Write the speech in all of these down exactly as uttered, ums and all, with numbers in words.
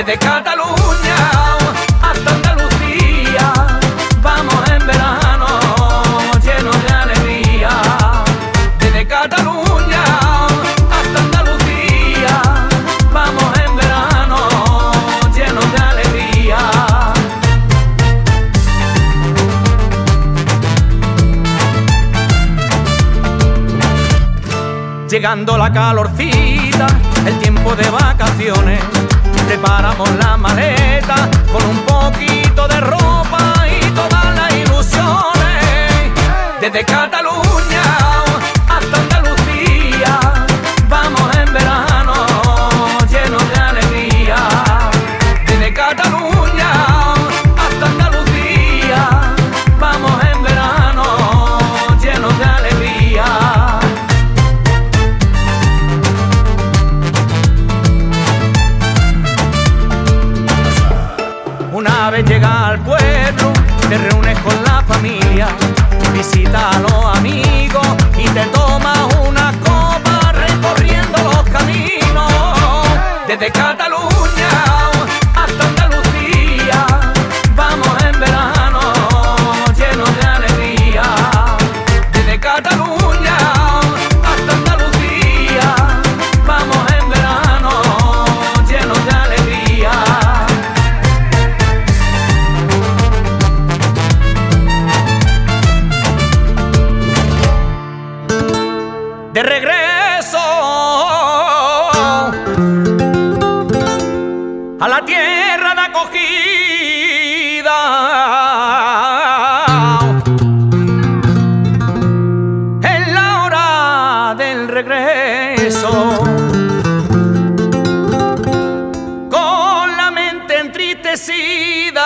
Desde Cataluña hasta Andalucía, vamos en verano llenos de alegría. Desde Cataluña hasta Andalucía, vamos en verano llenos de alegría. Llegando la calorcita, el tiempo de vacaciones, preparamos la maleta con un poquito de ropa y todas las ilusiones. Desde Cataluña hasta Andalucía, vamos en verano llenos de alegría. Desde Cataluña hasta Andalucía, vamos en verano llenos de alegría. Una vez llega al pueblo, te reúnes con la familia, visitas a los amigos y te tomas una copa recorriendo los caminos. Desde Cataluña hasta Andalucía, vamos en verano llenos de alegría. Desde Cataluña hasta Andalucía, vamos en verano llenos de alegría. De regreso a la tierra de acogida, en la hora del regreso, con la mente entristecida,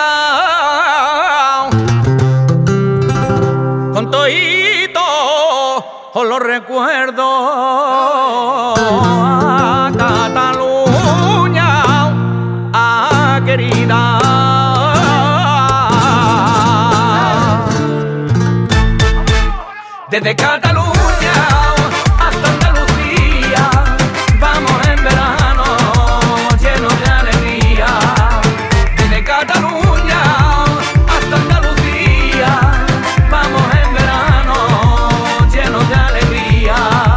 con toito os lo recuerdo a Cataluña, a querida. Desde Cataluña hasta Andalucía, vamos en verano llenos de alegría. Desde Cataluña hasta Andalucía, vamos en verano llenos de alegría.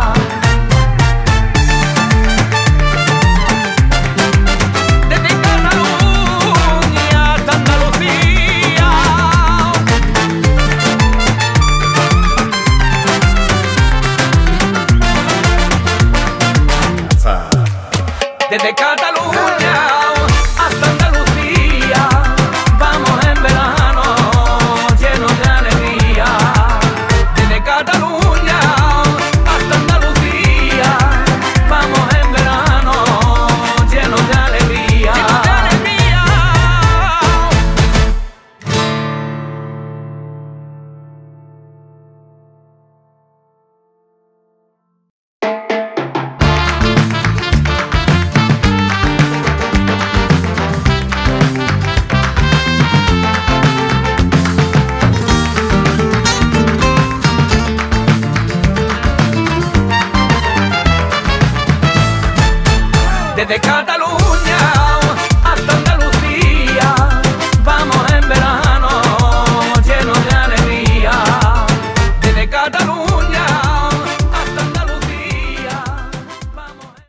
Desde Cataluña hasta Andalucía, desde Cataluña hasta Andalucía, vamos en verano llenos de alegría. Desde Cataluña hasta Andalucía, vamos en verano llenos de alegría. Llenos de alegría. Desde Cataluña